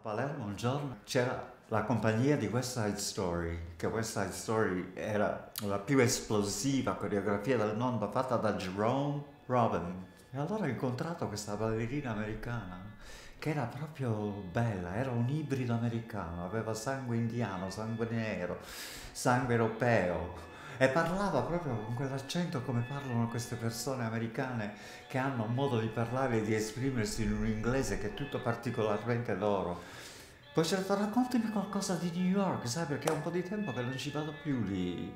Palermo un giorno c'era la compagnia di West Side Story, che West Side Story era la più esplosiva coreografia del mondo fatta da Jerome Robin. E allora ho incontrato questa ballerina americana che era proprio bella, era un ibrido americano, aveva sangue indiano, sangue nero, sangue europeo. E parlava proprio con quell'accento come parlano queste persone americane che hanno un modo di parlare e di esprimersi in un inglese che è tutto particolarmente loro. Poi ci ho detto raccontami qualcosa di New York, sai, perché è un po' di tempo che non ci vado più lì.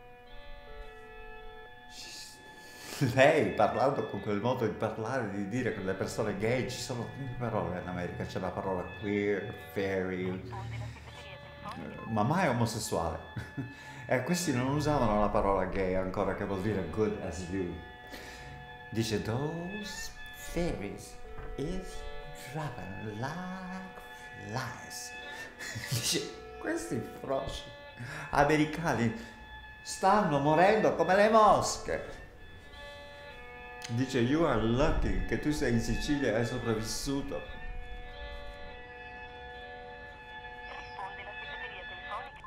Lei parlando con quel modo di parlare, di dire che le persone gay, ci sono tante parole in America, c'è la parola queer, fairy, ma mai omosessuale. E questi non usavano la parola gay ancora, che vuol dire good as you. Dice, those fairies is dropping like flies. Dice, questi frosci americani stanno morendo come le mosche. Dice, you are lucky che tu sei in Sicilia e hai sopravvissuto. Risponde la segreteria telefonica.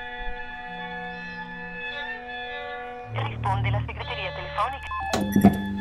Risponde la segreteria telefonica.